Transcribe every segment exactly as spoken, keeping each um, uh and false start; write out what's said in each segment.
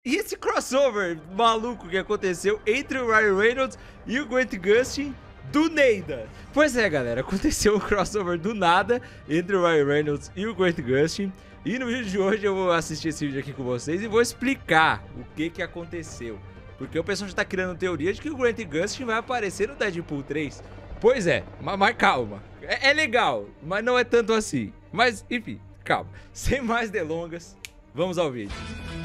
E esse crossover maluco que aconteceu entre o Ryan Reynolds e o Grant Gustin do Neida. Pois é, galera, aconteceu um crossover do nada entre o Ryan Reynolds e o Grant Gustin. E no vídeo de hoje eu vou assistir esse vídeo aqui com vocês e vou explicar o que que aconteceu. Porque o pessoal já tá criando teoria de que o Grant Gustin vai aparecer no Deadpool três. Pois é, mas, mas calma. É, é legal, mas não é tanto assim. Mas, enfim, calma. Sem mais delongas, vamos ao vídeo.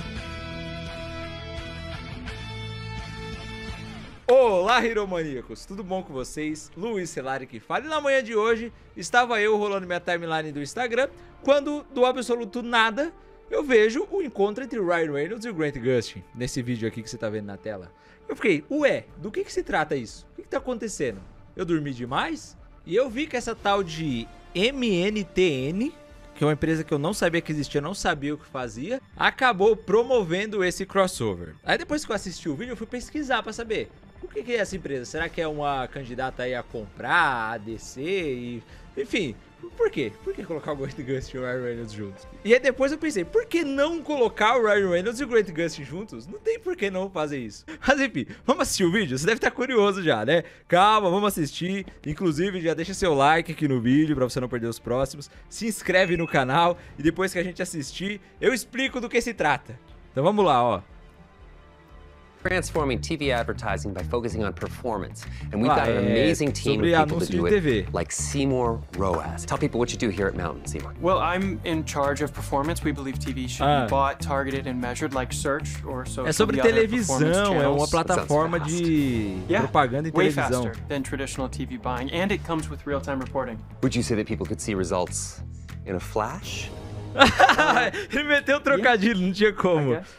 Olá, Hiromaníacos, tudo bom com vocês? Luiz Celari que fala. E na manhã de hoje, estava eu rolando minha timeline do Instagram, quando, do absoluto nada, eu vejo o encontro entre o Ryan Reynolds e o Grant Gustin, nesse vídeo aqui que você tá vendo na tela. Eu fiquei, ué, do que que se trata isso? O que que tá acontecendo? Eu dormi demais? E eu vi que essa tal de M N T N, que é uma empresa que eu não sabia que existia, eu não sabia o que fazia, acabou promovendo esse crossover. Aí depois que eu assisti o vídeo, eu fui pesquisar pra saber o que que é essa empresa. Será que é uma candidata aí a comprar, a D C e... Enfim, por quê? Por que colocar o Grant Gustin e o Ryan Reynolds juntos? E aí depois eu pensei, por que não colocar o Ryan Reynolds e o Grant Gustin juntos? Não tem por que não fazer isso. Mas enfim, vamos assistir o vídeo? Você deve estar curioso já, né? Calma, vamos assistir. Inclusive, já deixa seu like aqui no vídeo pra você não perder os próximos. Se inscreve no canal e depois que a gente assistir, eu explico do que se trata. Então vamos lá, ó. Transforming T V advertising by focusing on performance. And we've Ah, got an é, amazing team sobre of people to anúncio do de it, T V. like Seymour Roas. Tell people what you do here at Mountain, Seymour. Well, I'm in charge of performance. We believe T V should Ah. be bought, targeted, and measured like search or so. É sobre televisão, é uma plataforma de propaganda em way televisão. faster than traditional T V buying, and it comes with real-time reporting. Would you say that people could see results in a flash? Ele meteu um trocadilho, não tinha I como. guess.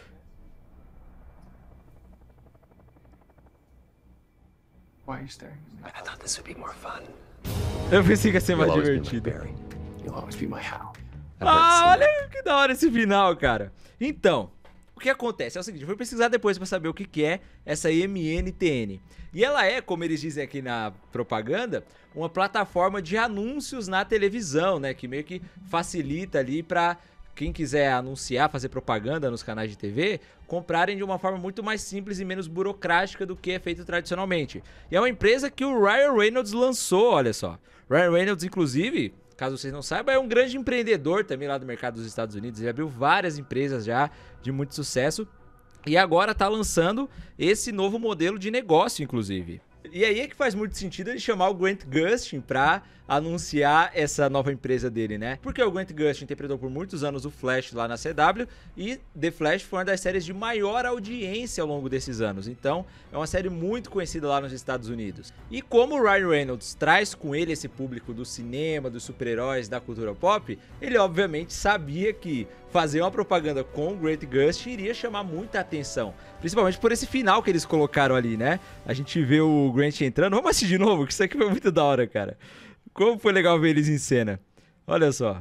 Why are you staring at me? I thought this would be more fun. Eu pensei que ia ser mais You'll always be my divertido. Barry. You'll always be my Hal. I've heard Ah, Seymour. olha que da hora esse final, cara. Então, o que acontece é o seguinte, eu fui pesquisar depois pra saber o que que é essa M N T N. E ela é, como eles dizem aqui na propaganda, uma plataforma de anúncios na televisão, né? Que meio que facilita ali pra quem quiser anunciar, fazer propaganda nos canais de T V, comprarem de uma forma muito mais simples e menos burocrática do que é feito tradicionalmente. E é uma empresa que o Ryan Reynolds lançou, olha só. Ryan Reynolds, inclusive, caso vocês não saibam, é um grande empreendedor também lá do mercado dos Estados Unidos. Ele abriu várias empresas já de muito sucesso e agora tá lançando esse novo modelo de negócio, inclusive. E aí é que faz muito sentido ele chamar o Grant Gustin pra anunciar essa nova empresa dele, né? Porque o Grant Gustin interpretou por muitos anos o Flash lá na C W e The Flash foi uma das séries de maior audiência ao longo desses anos. Então, é uma série muito conhecida lá nos Estados Unidos. E como o Ryan Reynolds traz com ele esse público do cinema, dos super-heróis, da cultura pop, ele obviamente sabia que fazer uma propaganda com o Grant Gustin iria chamar muita atenção. Principalmente por esse final que eles colocaram ali, né? A gente vê o Grant entrando. Vamos assistir de novo, que isso aqui foi muito da hora, cara. Como foi legal ver eles em cena. Olha só.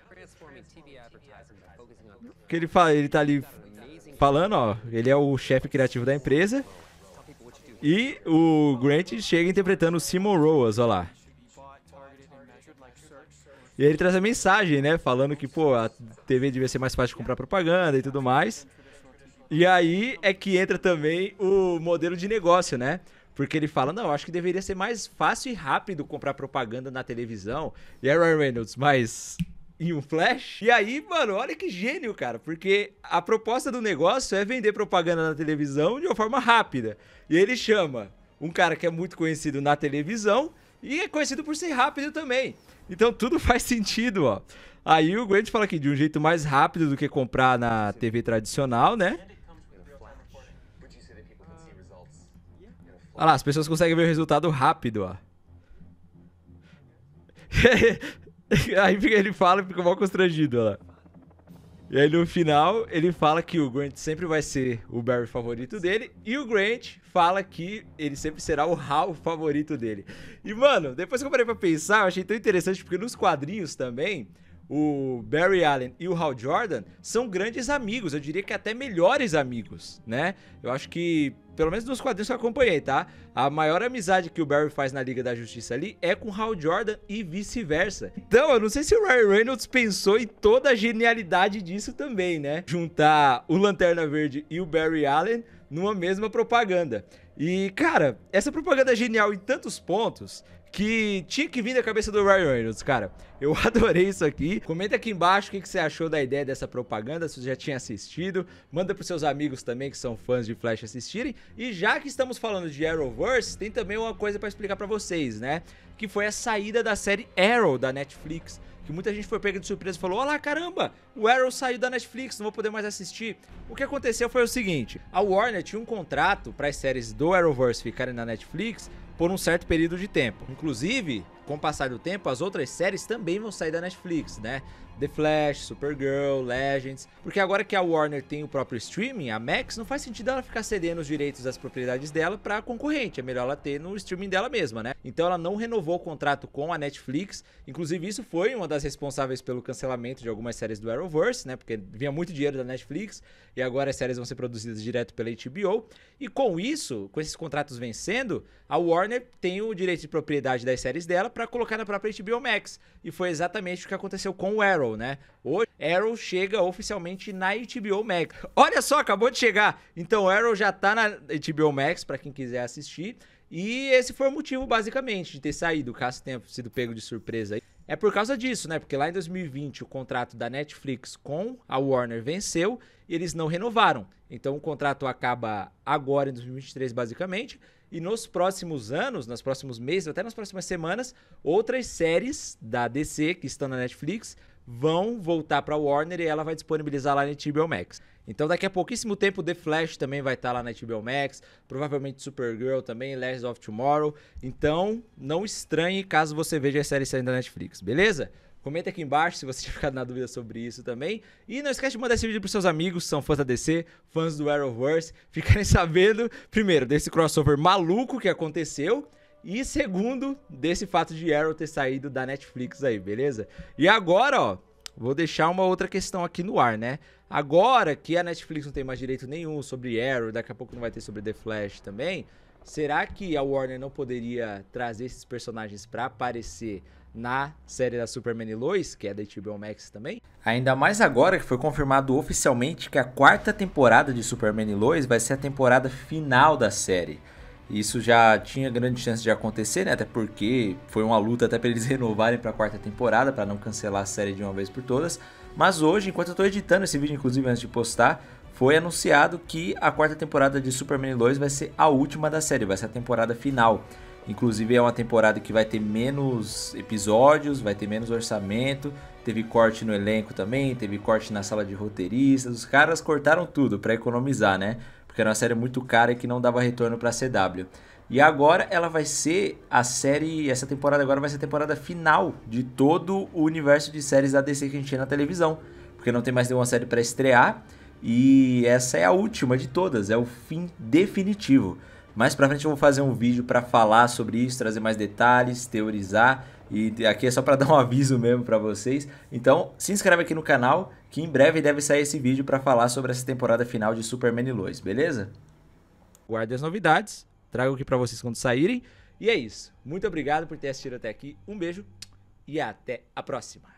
Que ele fala, ele tá ali falando, ó. Ele é o chefe criativo da empresa. E o Grant chega interpretando o Seymour Roas, ó lá. E aí ele traz a mensagem, né? Falando que, pô, a T V devia ser mais fácil de comprar propaganda e tudo mais. E aí é que entra também o modelo de negócio, né? Porque ele fala, não, acho que deveria ser mais fácil e rápido comprar propaganda na televisão. E aí, Ryan Reynolds, mas em um flash? E aí, mano, olha que gênio, cara. Porque a proposta do negócio é vender propaganda na televisão de uma forma rápida. E ele chama um cara que é muito conhecido na televisão e é conhecido por ser rápido também. Então tudo faz sentido, ó. Aí o Grant fala aqui, de um jeito mais rápido do que comprar na T V tradicional, né? Olha lá, as pessoas conseguem ver o resultado rápido, ó. Aí ele fala e fica mal constrangido, ó lá. E aí no final, ele fala que o Grant sempre vai ser o Barry favorito dele. E o Grant fala que ele sempre será o Hal favorito dele. E, mano, depois que eu parei pra pensar, eu achei tão interessante, porque nos quadrinhos também, o Barry Allen e o Hal Jordan são grandes amigos, eu diria que até melhores amigos, né? Eu acho que, pelo menos nos quadrinhos que eu acompanhei, tá? A maior amizade que o Barry faz na Liga da Justiça ali é com o Hal Jordan e vice-versa. Então, eu não sei se o Ryan Reynolds pensou em toda a genialidade disso também, né? Juntar o Lanterna Verde e o Barry Allen numa mesma propaganda. E, cara, essa propaganda é genial em tantos pontos que tinha que vir da cabeça do Ryan Reynolds, cara. Eu adorei isso aqui. Comenta aqui embaixo o que você achou da ideia dessa propaganda, se você já tinha assistido. Manda pros seus amigos também que são fãs de Flash assistirem. E já que estamos falando de Arrowverse, tem também uma coisa pra explicar pra vocês, né? Que foi a saída da série Arrow da Netflix. Que muita gente foi pega de surpresa e falou: olá, caramba, o Arrow saiu da Netflix, não vou poder mais assistir. O que aconteceu foi o seguinte: a Warner tinha um contrato para as séries do Arrowverse ficarem na Netflix por um certo período de tempo. Inclusive, com o passar do tempo, as outras séries também vão sair da Netflix, né? The Flash, Supergirl, Legends. Porque agora que a Warner tem o próprio streaming, a Max, não faz sentido ela ficar cedendo os direitos das propriedades dela para concorrente. É melhor ela ter no streaming dela mesma, né? Então ela não renovou o contrato com a Netflix. Inclusive isso foi uma das responsáveis pelo cancelamento de algumas séries do Arrowverse, né? Porque vinha muito dinheiro da Netflix e agora as séries vão ser produzidas direto pela H B O. E com isso, com esses contratos vencendo, a Warner tem o direito de propriedade das séries dela para colocar na própria H B O Max. E foi exatamente o que aconteceu com o Arrow, né? Hoje, Arrow chega oficialmente na H B O Max. Olha só, acabou de chegar. Então, Arrow já tá na H B O Max para quem quiser assistir. E esse foi o motivo, basicamente, de ter saído, caso tenha sido pego de surpresa aí. É por causa disso, né? Porque lá em dois mil e vinte o contrato da Netflix com a Warner venceu e eles não renovaram. Então o contrato acaba agora em dois mil e vinte e três, basicamente. E nos próximos anos, nos próximos meses, até nas próximas semanas, outras séries da D C que estão na Netflix vão voltar para a Warner e ela vai disponibilizar lá na H B O Max. Então daqui a pouquíssimo tempo The Flash também vai estar lá na H B O Max, provavelmente Supergirl também, Legends of Tomorrow. Então não estranhe caso você veja as séries saindo da Netflix, beleza? Comenta aqui embaixo se você tiver ficado na dúvida sobre isso também. E não esquece de mandar esse vídeo pros seus amigos que são fãs da D C, fãs do Arrowverse, ficarem sabendo, primeiro, desse crossover maluco que aconteceu. E segundo, desse fato de Arrow ter saído da Netflix aí, beleza? E agora, ó, vou deixar uma outra questão aqui no ar, né? Agora que a Netflix não tem mais direito nenhum sobre Arrow, daqui a pouco não vai ter sobre The Flash também, será que a Warner não poderia trazer esses personagens pra aparecer na série da Superman e Lois, que é da H B O Max também? Ainda mais agora que foi confirmado oficialmente que a quarta temporada de Superman e Lois vai ser a temporada final da série. Isso já tinha grande chance de acontecer, né? Até porque foi uma luta até para eles renovarem para a quarta temporada, para não cancelar a série de uma vez por todas. Mas hoje, enquanto eu estou editando esse vídeo, inclusive antes de postar, foi anunciado que a quarta temporada de Superman e Lois vai ser a última da série, vai ser a temporada final. Inclusive é uma temporada que vai ter menos episódios, vai ter menos orçamento, teve corte no elenco também, teve corte na sala de roteiristas, os caras cortaram tudo para economizar, né? Porque era uma série muito cara e que não dava retorno para a C W. E agora ela vai ser a série, essa temporada agora vai ser a temporada final de todo o universo de séries da D C que a gente tinha na televisão. Porque não tem mais nenhuma série para estrear e essa é a última de todas, é o fim definitivo. Mais pra frente eu vou fazer um vídeo para falar sobre isso, trazer mais detalhes, teorizar. E aqui é só para dar um aviso mesmo para vocês. Então se inscreve aqui no canal que em breve deve sair esse vídeo para falar sobre essa temporada final de Superman e Lois, beleza? Guarde as novidades, trago aqui para vocês quando saírem. E é isso, muito obrigado por ter assistido até aqui, um beijo e até a próxima.